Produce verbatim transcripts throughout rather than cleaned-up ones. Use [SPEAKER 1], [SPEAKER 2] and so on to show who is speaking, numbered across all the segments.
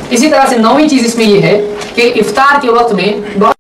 [SPEAKER 1] इसी तरह से नौवीं चीज इसमें ये है कि इफ्तार के वक्त में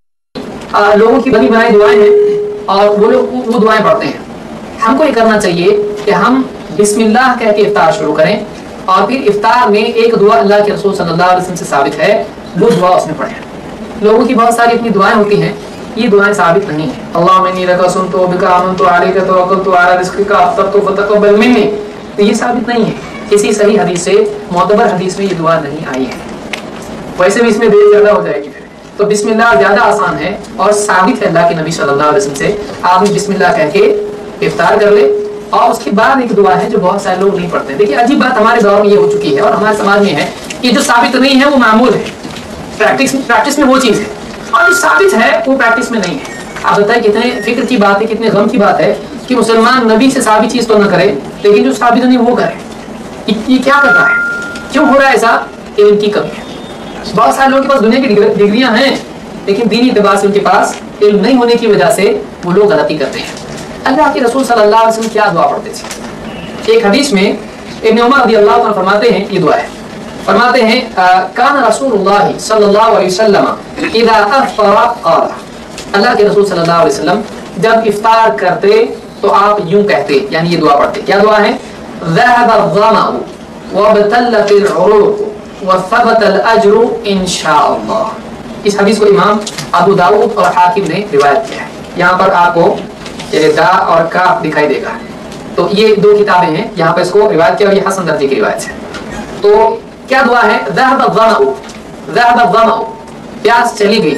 [SPEAKER 1] बहुत लोगों की बनी बनाई दुआएं हैं और वो लोग वो दुआएं पढ़ते हैं। हमको ये करना चाहिए कि हम बिस्मिल्लाह कह के इफ्तार शुरू करें और फिर इफ्तार में एक दुआ अल्लाह के रसूल सल्लल्लाहु अलैहि वसल्लम से साबित है, वो दुआ उसमें पढ़ें। लोगों की बहुत सारी अपनी दुआएं होती हैं, ये दुआएं साबित नहीं है। अल्लाहुम्मा इन्नी लका सुन्नतु बिका आमनतु अलैका तवक्कलतु अला रिज़्क़िका अफ़तरतु फ़तक़ब्बल मिन्नी, तो ये साबित नहीं है। किसी सही हदीस से, मोतबर हदीस में ये दुआ नहीं आई है। वैसे भी इसमें देर ज्यादा हो जाएगी फिर, तो बिस्मिल्लाह ज्यादा आसान है और साबित है अल्लाह के नबी सल्लल्लाहु अलैहि वसल्लम से। आप बिस्मिल्लाह कह के इफ्तार कर ले और उसके बाद एक दुआ है जो बहुत सारे लोग नहीं पढ़ते। देखिए अजीब बात हमारे दौर में ये हो चुकी है और हमारे समाज में है कि जो साबित नहीं है वो मामूल है, प्रैक्टिस प्रैक्टिस में वो चीज है, और जो साबित है वो प्रैक्टिस में नहीं है। आप बताएं कितने फिक्र की बात है, कितने गम की बात है कि मुसलमान नबी से साबित चीज तो न करे लेकिन जो साबित नहीं वो करे। ये क्या कर रहा है, क्यों हो रहा है ऐसा? इल्म की कमी है। बहुत सारे लोगों के पास दुनिया की डिग्रियां हैं लेकिन दीनी एतबार से उनके पास इल्म नहीं होने की वजह से वो लोग गलती करते हैं। अल्लाह के रसूल सल्लल्लाहु अलैहि वसल्लम क्या दुआ पढ़ते थे? एक हदीस में इब्न उमर रज़ियल्लाहु अन्हु फरमाते हैं, ये दुआ है, फरमाते हैं कान रसूलुल्लाह सल्लल्लाहु अलैहि वसल्लम इज़ा अफ़तरा क़ाल, अल्लाह के रसूल सल्लल्लाहु अलैहि वसल्लम जब इफ्तार करते तो आप यूं कहते, यानी ये दुआ पढ़ते। क्या दुआ है? ज़हब अज़्ज़मअ वबतल्लतिल उरूक़ वसबतल अज्रु इंशाअल्लाह। इस हदीस को इमाम अबू दाऊद और हाकिम ने रिवायत किया है। यहाँ पर आपको ये दा और काफ दिखाई देगा, तो ये दो किताबें हैं, यहाँ पे इसको रिवायत किया और ये हसन दर्जे की रिवायत है। तो क्या दुआ है? ज़हब अज़्ज़मअ, ज़हब अज़्ज़मअ, प्यास चली गई,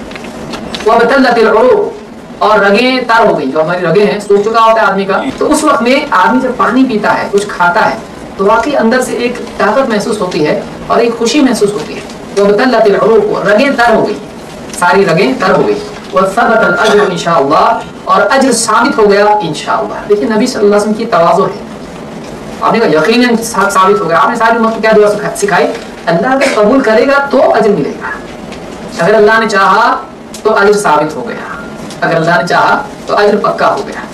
[SPEAKER 1] वबतल्लतिल उरूक़, और रगें तर हो गई। जो हमारी रगें हैं, सूख चुका होता है आदमी का, तो उस वक्त में आदमी जब पानी पीता है, कुछ खाता है, तो वाकई अंदर से एक ताकत महसूस होती है और एक खुशी महसूस होती है। वबतल्लतिल उरूक़, रगें तर हो गई, सारी रगें तर हो गई। वसबतल अज्र इंशाअल्लाह, और अज्र साबित हो गया इंशाअल्लाह। देखिए नबी सल्लल्लाहु अलैहि वसल्लम की तवाज़ु है, आपने कहा यकीनन साबित हो गया। आपने सारी उम्मत को क्या दुआ सिखाई? अल्लाह का कबूल करेगा तो अज्र मिलेगा, अगर अल्लाह ने चाहा तो अज्र साबित हो गया, अगर अल्लाह ने चाहा तो अज्र पक्का हो गया।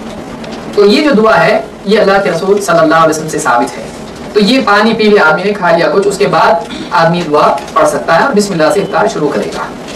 [SPEAKER 1] तो ये जो दुआ है ये अल्लाह के रसूल सल्लल्लाहु अलैहि वसल्लम से साबित है। तो ये पानी पी लिया आदमी ने, खा लिया कुछ, उसके बाद आदमी दुआ पढ़ सकता है और बिस्मिल्लाह से इफ्तार शुरू करेगा।